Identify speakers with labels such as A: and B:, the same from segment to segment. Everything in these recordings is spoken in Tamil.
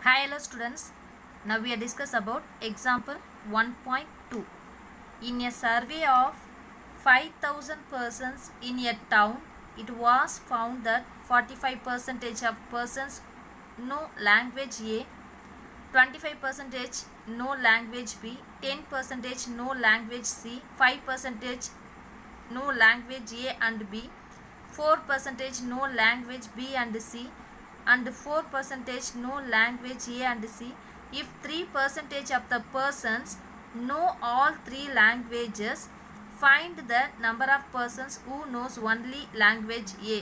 A: Hi hello students, now we are discuss about example 1.2. In a survey of 5,000 persons in a town, it was found that 45% of persons know language A, 25% know language B, 10% know language C, 5% know language A and B, 4% know language B and C, and 4% know language A and C. If 3% of the persons know all three languages, find the number of persons who knows only language A.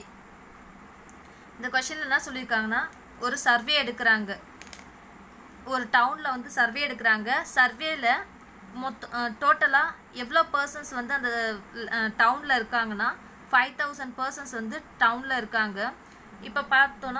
A: இந்த கொஸ்டின்ல என்ன சொல்லியிருக்காங்கன்னா, ஒரு சர்வே எடுக்கிறாங்க, ஒரு டவுனில் வந்து சர்வே எடுக்கிறாங்க. சர்வேல டோட்டலாக எவ்வளோ பர்சன்ஸ் வந்து அந்த டவுனில் இருக்காங்கன்னா 5,000 பர்சன்ஸ் வந்து டவுனில் இருக்காங்க. இப்போ பார்த்தோன்னா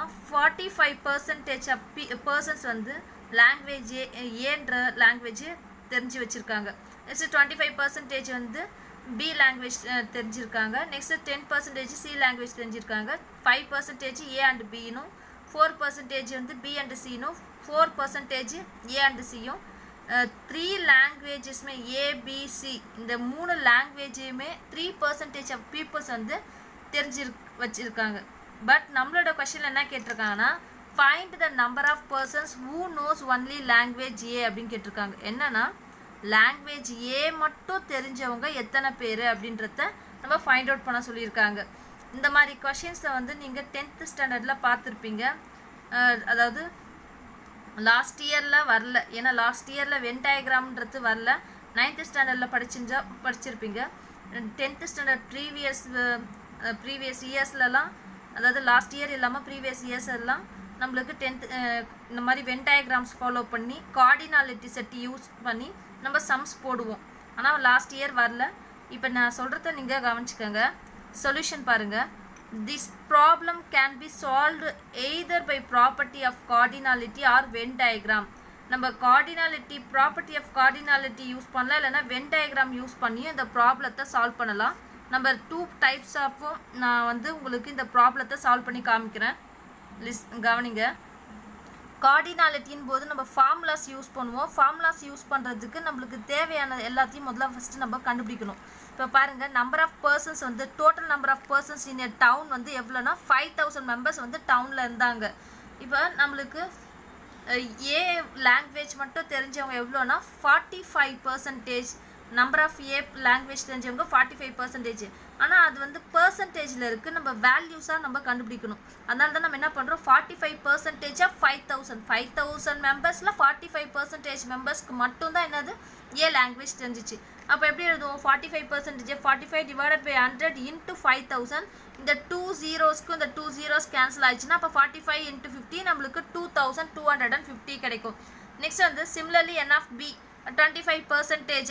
A: 45% ஆஃப் பர்சன்ஸ் வந்து லாங்குவேஜ் ஏன்ற லாங்குவேஜ் தெரிஞ்சு வச்சுருக்காங்க. நெக்ஸ்ட்டு 25% வந்து பி லாங்குவேஜ் தெரிஞ்சிருக்காங்க. நெக்ஸ்ட்டு 10% சி லாங்குவேஜ் தெரிஞ்சிருக்காங்க. 5% ஏ அண்ட் பினும், 4% வந்து பி அண்ட் சினும், 4% ஏ அண்ட் சியும், 3 லாங்குவேஜஸ்மே ஏபிசி இந்த 3 லாங்குவேஜையுமே 3% ஆஃப் பீப்புள்ஸ் வந்து வச்சுருக்காங்க. பட் நம்மளோட கொஸ்டின் என்ன கேட்டிருக்காங்கன்னா, find the number of persons who knows only language A அப்படின்னு கேட்டிருக்காங்க. என்னன்னா லாங்குவேஜ் ஏ மட்டும் தெரிஞ்சவங்க எத்தனை பேர் அப்படின்றத நம்ம ஃபைண்ட் அவுட் பண்ண சொல்லியிருக்காங்க. இந்த மாதிரி கொஷின்ஸை வந்து நீங்கள் 10th ஸ்டாண்டர்டில் பார்த்துருப்பீங்க. அதாவது லாஸ்ட் இயரில் வரல, ஏன்னா லாஸ்ட் இயரில் வென் டயக்ராம்ன்றது வரல. 9th ஸ்டாண்டர்டில் படிச்சிருப்பீங்க. 10th ஸ்டாண்டர்ட் ப்ரீவியஸ் இயர்ஸ்லலாம், அதாவது லாஸ்ட் இயர் இல்லாமல் ப்ரீவியஸ் இயர்ஸ் எல்லாம் நம்மளுக்கு 10th இந்த மாதிரி வென் டயக்ராம்ஸ் ஃபாலோ பண்ணி கார்டினாலிட்டி செட் யூஸ் பண்ணி நம்ம சம்ஸ் போடுவோம். ஆனால் லாஸ்ட் இயர் வரல. இப்போ நான் சொல்கிறத நீங்கள் கவனிச்சுக்கோங்க. சொல்யூஷன் பாருங்கள். This problem can be solved either by property of cardinality or Venn diagram. நம்ம cardinality property of cardinality use பண்ணலாம், இல்லைனா வென் டயக்ராம் யூஸ் பண்ணியும் இந்த ப்ராப்ளத்தை சால்வ் பண்ணலாம். நம்பர் 2 டைப்ஸ் ஆஃபும் நான் வந்து உங்களுக்கு இந்த ப்ராப்ளத்தை சால்வ் பண்ணி காமிக்கிறேன். கவனிங்க. கார்டினாலிட்டின் போது நம்ம ஃபார்முலாஸ் யூஸ் பண்ணுவோம். ஃபார்முலாஸ் யூஸ் பண்ணுறதுக்கு நம்மளுக்கு தேவையான எல்லாத்தையும் முதல்ல ஃபஸ்ட்டு நம்ம கண்டுபிடிக்கணும். இப்போ பாருங்கள், நம்பர் ஆஃப் பர்சன்ஸ் வந்து total number of persons in a town வந்து எவ்வளோனா 5,000 மெம்பர்ஸ் வந்து டவுனில் இருந்தாங்க. இப்போ நம்மளுக்கு ஏ லாங்குவேஜ் மட்டும் தெரிஞ்சவங்க எவ்வளோனா 45%. நம்பர் ஆஃப் ஏ லாங்குவேஜ் தெரிஞ்சவங்க 45%. ஆனால் அது வந்து பர்சன்டேஜில் இருக்குது, நம்ம வேல்யூஸாக நம்ம கண்டுபிடிக்கணும். அதனால தான் நம்ம என்ன பண்ணுறோம், 45% ஆஃப் 5,000 மெம்பர்ஸில் 45% மெம்பர்ஸ்க்கு மட்டும்தான் என்னது ஏ லாங்குவேஜ் தெரிஞ்சிச்சு. அப்போ எப்படி எழுதுவோம், 45% 45 டிவைடட் பை 100 இன்ட்டு 5,000. இந்த 2 zeros இந்த 2 zeros கேன்சல் ஆயிடுச்சுன்னா அப்போ 45 × 50 நம்மளுக்கு 2,250 கிடைக்கும். நெக்ஸ்ட் வந்து similarly n of B 25%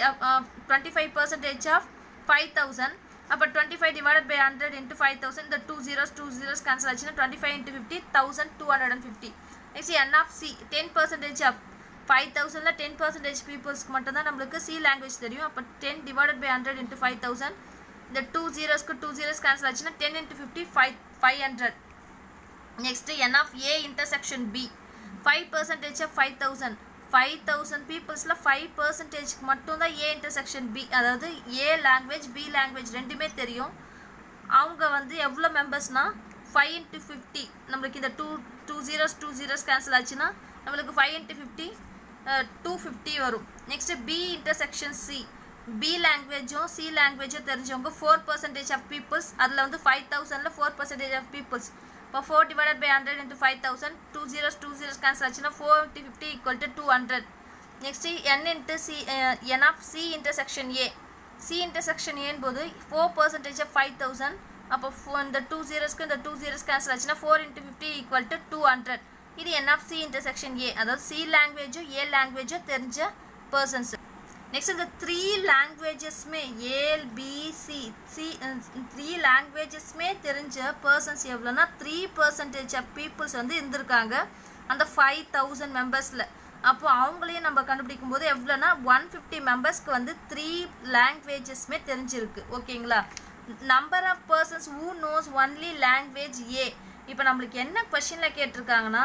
A: of 5,000. அப்போ 25 டிவைடட் பை 100 இன்ட்டு 5,000. இந்த 2 zeros கேன்சல் ஆச்சுன்னா 25 × 50 1,250. Next n of C 10% of 5,000ல 10% பீப்புள்ஸ்க்கு மட்டும்தான் நம்மளுக்கு சி லாங்குவேஜ் தெரியும். அப்போ 10 டிவைடட் பை 100 இன்ட்டு 5,000. இந்த 2 zeros கேன்சல் ஆச்சுன்னா 10 × 50 500. Next n of A intersection B 5% of 5,000 பீப்புள்ஸில் 5% மட்டும்தான் ஏ இன்டர்செக்ஷன் பி, அதாவது ஏ லாங்குவேஜ் பி லாங்குவேஜ் ரெண்டுமே தெரியும். அவங்க வந்து எவ்வளோ மெம்பர்ஸ்னால் 5 × 50. நம்மளுக்கு இந்த 2 zeros கேன்சல் ஆச்சுன்னா நம்மளுக்கு 5 × 50 250 வரும். Next B intersection C, B லாங்குவேஜும் சி லாங்குவேஜும் தெரிஞ்சவங்க 4% ஆஃப் பீப்புள்ஸ். அதில் வந்து 5,000ல் 4% ஆஃப் பீப்புள்ஸ். இப்போ 4 divided by 100 into 5,000. 2 zeros cancel ஆச்சுன்னா 4 × 50 = 200. Next n into C, n of C intersection A. C intersection ஏன் போது 4% ஆஃப் 5,000. அப்போ இந்த 2 zeros கேன்சல் ஆச்சுன்னா 4 × 50 = 200. இது n of C intersection A, அதாவது சி லாங்குவேஜும் ஏ லாங்குவேஜும் தெரிஞ்ச பர்சன்ஸ். நெக்ஸ்ட் இந்த 3 லாங்குவேஜஸ்மே ஏபிசி சி 3 லாங்குவேஜஸ்மே தெரிஞ்ச பர்சன்ஸ் எவ்வளோனா 3% ஆஃப் பீப்புள்ஸ் வந்து இருந்திருக்காங்க அந்த 5,000 மெம்பர்ஸில். அப்போ அவங்களையும் நம்ம கண்டுபிடிக்கும் போது எவ்வளோனா 150 மெம்பர்ஸ்க்கு வந்து 3 லாங்குவேஜஸ்மே தெரிஞ்சிருக்கு. ஓகேங்களா. Number of persons who knows only language A. இப்போ நம்மளுக்கு என்ன क्वेश्चनல கேட்டிருக்காங்கன்னா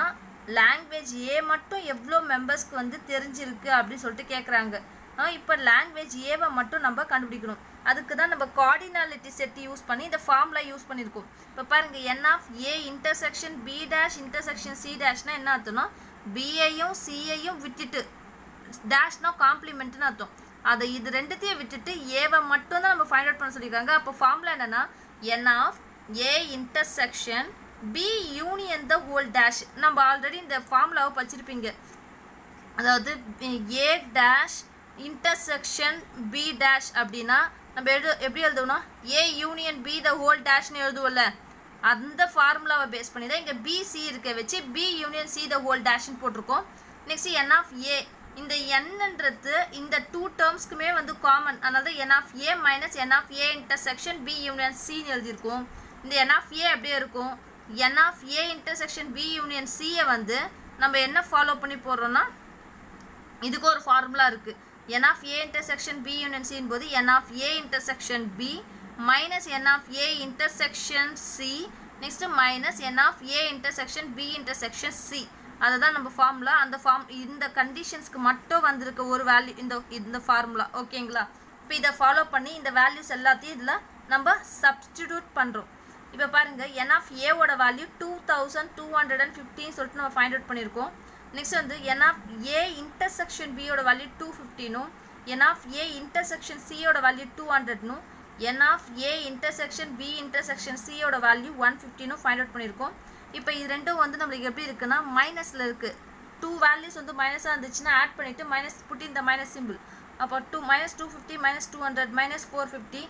A: லாங்குவேஜ் ஏ மட்டும் எவ்வளோ மெம்பர்ஸ்க்கு வந்து தெரிஞ்சிருக்கு அப்படின்னு சொல்லிட்டு கேட்குறாங்க. இப்போ லாங்குவேஜ் ஏவை மட்டும் நம்ம கண்டுபிடிக்கணும். அதுக்கு தான் நம்ம கார்டினாலிட்டி செட் யூஸ் பண்ணி இந்த ஃபார்முலா யூஸ் பண்ணியிருக்கோம். இப்போ பாருங்கள், n of A intersection B dash intersection C டேஷ்னா என்ன அர்த்தம்னா பிஐயும் சிஐயும் விட்டுட்டு டேஷ்னா காம்ப்ளிமெண்ட்னு அர்த்தம். அதை இது ரெண்டுத்தையும் விட்டுட்டு ஏவை மட்டும் தான் நம்ம ஃபைண்ட் அவுட் பண்ண சொல்லியிருக்காங்க. அப்போ ஃபார்முலா என்னன்னா n of A intersection B union the whole dash. நம்ம ஆல்ரெடி இந்த ஃபார்முலாவை படிச்சிருப்பீங்க. அதாவது A dash intersection B dash அப்படின்னா நம்ம எப்படி எழுதுவோம்னா A union B the whole டேஷ்னு எழுதுவோம்ல, அந்த ஃபார்முலாவை பேஸ் பண்ணி தான் இங்கே பிசி இருக்க வச்சு B union C the whole டேஷ்னு போட்டிருக்கோம். நெக்ஸ்ட் என் ஆஃப் ஏ, இந்த என்னன்றது இந்த டூ டேர்ம்ஸ்க்குமே வந்து காமன், அதனால n of A minus n of A intersection B union சின்னு எழுதியிருக்கோம். இந்த என் ஆஃப் ஏ அப்படியே இருக்கும். N of A intersection B union சியை வந்து நம்ம என்ன ஃபாலோ பண்ணி போடுறோம்னா இதுக்கு ஒரு ஃபார்முலா இருக்குது. n of a intersection b union c என்பது n of a intersection b minus n of a intersection c next minus n of a intersection b intersection c. அதுதான் நம்ம ஃபார்முலா. அந்த இந்த கண்டிஷன்ஸ்க்கு மட்டும் வந்திருக்க ஒரு வேல்யூ இந்த ஃபார்முலா. ஓகேங்களா? இப்போ இதை ஃபாலோ பண்ணி இந்த வேல்யூஸ் எல்லாத்தையும் இதில் நம்ம சப்ஸ்டிடியூட் பண்ணுறோம். இப்போ பாருங்கள், n of a ஓட வேல்யூ 2215 சொல்லிட்டு நம்ம ஃபைண்ட் அவுட் பண்ணியிருக்கோம். நெக்ஸ்ட் வந்து n of a intersection b ஓட வேல்யூ 250னும் n of a intersection c ஓட வேல்யூ 200னும் n of a intersection b intersection c ஓட வேல்யூ 150னும் ஃபைண்ட் அவுட் பண்ணியிருக்கோம். இப்போ இது ரெண்டும் வந்து நம்மளுக்கு எப்படி இருக்குன்னா மைனஸில் இருக்குது. 2 வேல்யூஸ் வந்து மைனஸாக இருந்துச்சுன்னா ஆட் பண்ணிவிட்டு மைனஸ் புட் இந்த மைனஸ் சிம்பிள். அப்போ minus 250 minus 200 minus 450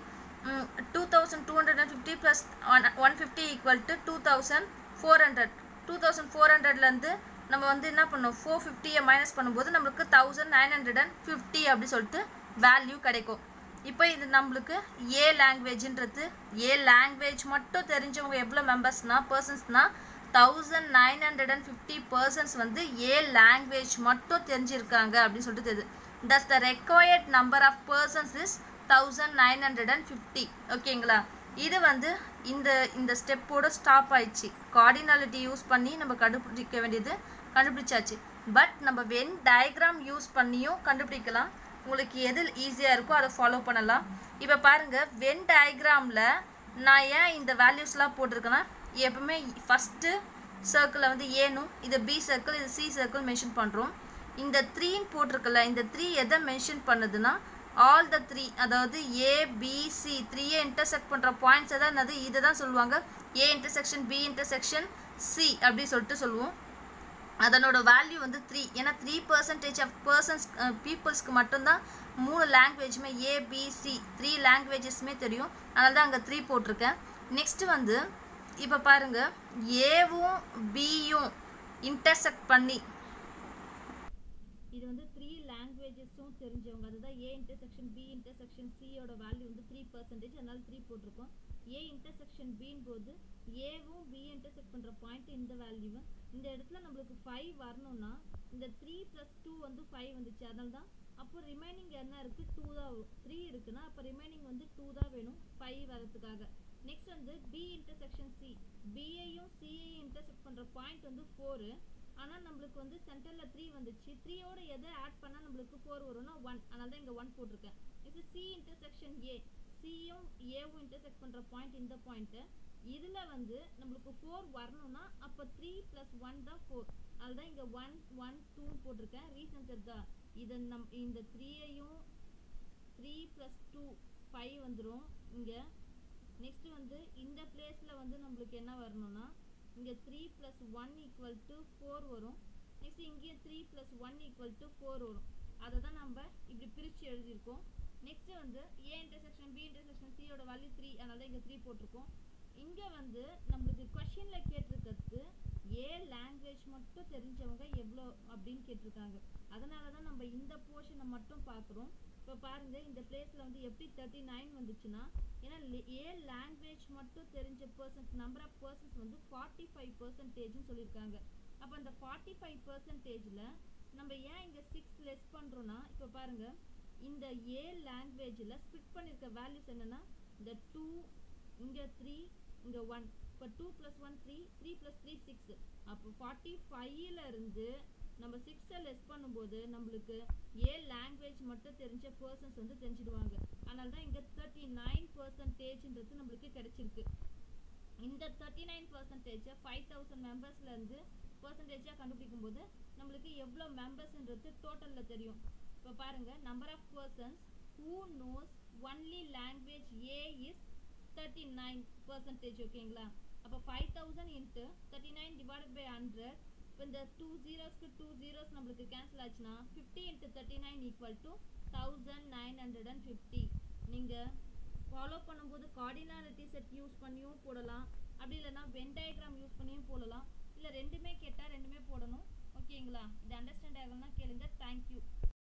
A: 2250 plus 150 equal to 2400. 2400லேருந்து நம்ம வந்து என்ன பண்ணோம், 450 மைனஸ் பண்ணும்போது நம்மளுக்கு 1950 அப்படி சொல்லிட்டு வேல்யூ கிடைக்கும். இப்போ இது நம்மளுக்கு ஏ லாங்குவேஜ்ன்றது, ஏ லாங்குவேஜ் மட்டும் தெரிஞ்சவங்க எவ்வளோ பர்சன்ஸ்னா 1950 பர்சன்ஸ் வந்து ஏ லாங்குவேஜ் மட்டும் தெரிஞ்சிருக்காங்க அப்படின்னு சொல்லிட்டு தெரியுது. thus the required number of persons is 1950. ஓகேங்களா? இது வந்து இந்த ஸ்டெப்போட ஸ்டாப் ஆயிடுச்சு. கார்டினாலிட்டி யூஸ் பண்ணி நம்ம கண்டுபிடிக்க வேண்டியது கண்டுபிடிச்சாச்சு. பட் நம்ம வென் டயக்ராம் யூஸ் பண்ணியும் கண்டுபிடிக்கலாம். உங்களுக்கு எது ஈஸியாக இருக்கோ அதை ஃபாலோ பண்ணலாம். இப்போ பாருங்கள், வென் டயக்ராமில் நான் ஏன் இந்த வேல்யூஸ்லாம் போட்டிருக்கேன்னா எப்பவுமே ஃபஸ்ட்டு சர்க்கிளில் வந்து ஏனும், இது பி சர்க்கிள், இது சி சர்க்கிள் மென்ஷன் பண்ணுறோம். இந்த 3ன்னு போட்டிருக்கல, இந்த 3 எதை மென்ஷன் பண்ணுதுன்னா ஆல் த 3, அதாவது ஏ பி சி 3 இன்டர்செக்ட் பண்ணுற பாயிண்ட்ஸ் தான் என்னது, இதை தான் சொல்லுவாங்க A intersection B intersection C அப்படி சொல்லிட்டு சொல்லுவோம். அதனோட வேல்யூ வந்து 3. ஏன்னா 3% ஆஃப் பர்சன்ஸ் பீப்புள்ஸ்க்கு மட்டும்தான் 3 லாங்குவேஜுமே ஏ பி சி 3 லாங்குவேஜஸ்மே தெரியும். அதனால தான் அங்கே 3 போட்டிருக்கேன். நெக்ஸ்ட்டு வந்து இப்போ பாருங்கள், ஏவும் பியும் இன்டர்செக்ட் பண்ணி இது வந்து 3 லாங்குவேஜஸும் தெரிஞ்சவங்க, அதுதான் ஏ இன்டர்செக்ஷன் பி இன்டர்செக்ஷன் சியோட வேல்யூ வந்து 3%, அதனால 3 போட்டிருக்கோம். ஏ இன்டர்செக்ஷன் பின் போது ஏவும் பி இன்டர்செக்ட் பண்ணுற பாயிண்ட் இந்த வேல்யூவை இந்த இடத்துல நம்மளுக்கு 5 வரணும்னா இந்த 3 + 2 வந்து 5 வந்துச்சு. அதனால தான் அப்போ ரிமைனிங் என்ன இருக்குது, 2 தான் வரும். 3 இருக்குன்னா அப்போ ரிமைனிங் வந்து 2 தான் வேணும் 5 வரதுக்காக. நெக்ஸ்ட் வந்து பி இன்டர்செக்ஷன் சி, பிஐயும் சிஐயும் இன்டர்செக்ட் பண்ணுற பாயிண்ட் வந்து 4. ஆனால் நம்மளுக்கு வந்து சென்டரில் 3 வந்துச்சு. 3யோட எதை ஆட் பண்ணால் நம்மளுக்கு 4 வரும்னா 1, அதனால தான் இங்கே 1 போட்டிருக்கேன். நெக்ஸ்ட் சி இன்டர்செக்ஷன் ஏ, சியும் ஏவும் இன்டர்செக்ட் பண்ணுற பாயிண்ட் இந்த பாயிண்ட்டு. இதில் வந்து நம்மளுக்கு 4 வரணும்னா அப்போ 3 + 1 தான் 4, அதுதான் இங்கே 1 1 2 போட்டிருக்கேன். ரீசன் தெரிதா, இதை இந்த 3ஐயும் 3 + 2 5 வந்துடும் இங்கே. நெக்ஸ்ட்டு வந்து இந்த பிளேஸில் வந்து நம்மளுக்கு என்ன வரணும்னா இங்கே 3 + 1 = 4 வரும். நெக்ஸ்ட் இங்கே 3 + 1 = 4 வரும். அதை தான் நம்ம இப்படி பிரித்து எழுதியிருக்கோம். நெக்ஸ்ட்டு வந்து ஏ இன்டர்செக்ஷன் பி இன்டர்செக்ஷன் சியோட வேல்யூ 3, அதனால தான் இங்கே 3 போட்டிருக்கோம். இங்கே வந்து நம்மளுக்கு கொஷினில் கேட்டிருக்கிறது ஏ லாங்குவேஜ் மட்டும் தெரிஞ்சவங்க எவ்வளோ அப்படின்னு கேட்டிருக்காங்க. அதனால தான் நம்ம இந்த போர்ஷனை மட்டும் பார்க்குறோம். இப்போ பாருங்கள், இந்த பிளேஸில் வந்து எப்படி 39 வந்துச்சுன்னா ஏன்னா ஏ லாங்குவேஜ் மட்டும் தெரிஞ்ச பர்சன்ஸ் நம்பர் ஆஃப் பர்சன்ஸ் வந்து 45%ன்னு சொல்லியிருக்காங்க. அப்போ அந்த 45%ல் நம்ம ஏன் இங்கே 6 லெஸ் பண்ணுறோன்னா, இப்போ பாருங்கள், இந்த ஏ லாங்குவேஜில் ஸ்பிட் பண்ணியிருக்க வேல்யூஸ் என்னென்னா இந்த 2, இங்கே 3, இங்கே 1. இப்போ 2 + 1 3, 3 + 3 6. அப்போ 45ல இருந்து நம்ம 6 லெஸ் பண்ணும்போது நம்மளுக்கு ஏ லாங்குவேஜ் மட்டும் தெரிஞ்ச பர்சன்ஸ் வந்து தெரிஞ்சிடுவாங்க. அதனால தான் இங்கே 39%ன்றது நம்மளுக்கு கிடைச்சிருக்கு. இந்த 39% 5000 மெம்பர்ஸ்லேருந்து பர்சன்டேஜாக கண்டுபிடிக்கும் போது நம்மளுக்கு எவ்வளோ மெம்பர்ஸ்ன்றது டோட்டலில் தெரியும். இப்போ பாருங்கள், number of persons who knows only language A is 39%. ஓகேங்களா? அப்போ 5000 into 39 divided by 100. இப்போ இந்த 2 zeros-க்கு 2 zeros நம்மளுக்கு கேன்சல் ஆச்சுன்னா 50 into 39 equal to 1950. நீங்கள் ஃபாலோ பண்ணும்போது கார்டினாலிட்டி செட் யூஸ் பண்ணியும் போடலாம், அப்படி இல்லைன்னா வென் டயக்ராம் யூஸ் பண்ணியும் போடலாம், இல்லை ரெண்டுமே கேட்டால் ரெண்டுமே போடணும். ஓகேங்களா? இது அண்டர்ஸ்டாண்ட் ஆகணும்னா கேளுங்க. தேங்க்யூ.